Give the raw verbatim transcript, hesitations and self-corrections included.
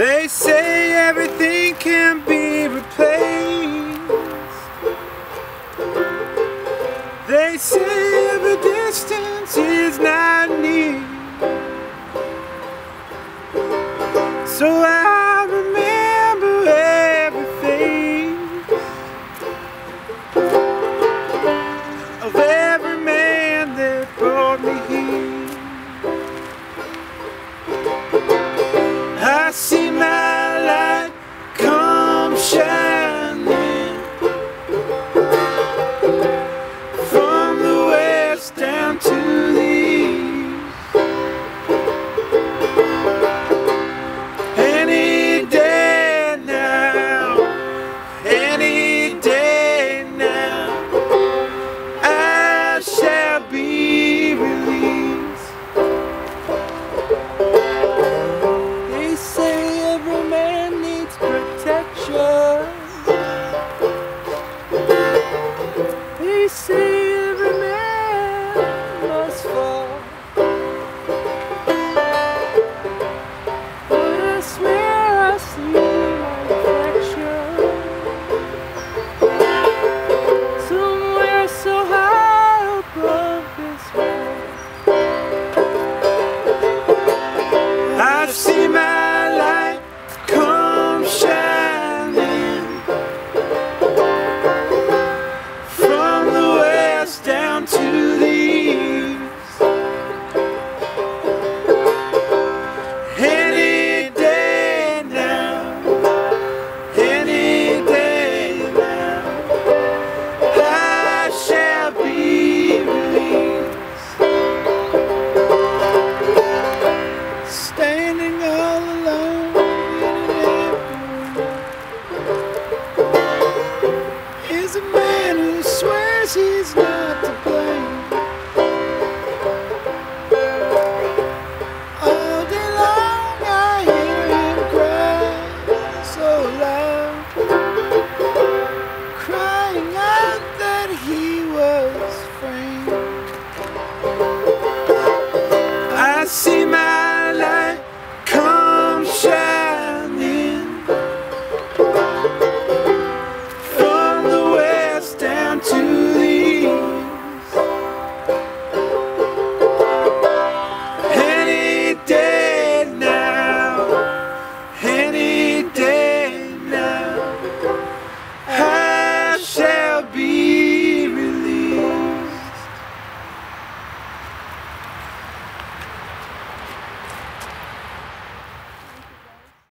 They say everything can be replaced. They say every distance is not near. So I remember every face of every man that brought me here. I see my light come shining from the west down to the east. Any day now, any day now, I shall be released. They say every man needs protection. They say every man must fall. But I swear I see my reflection somewhere so high above this world. I see my light come shining from the west down to the east. Any day now, any day now, I shall be released. Standing all alone in an empty room is a man who swears he's not